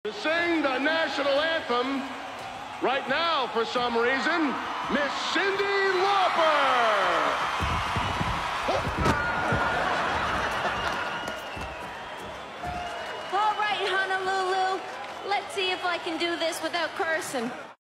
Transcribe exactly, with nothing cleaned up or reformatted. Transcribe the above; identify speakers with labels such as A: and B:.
A: To sing the national anthem right now, for some reason, Miss Cyndi Lauper.
B: All right, Honolulu, let's see if I can do this without cursing.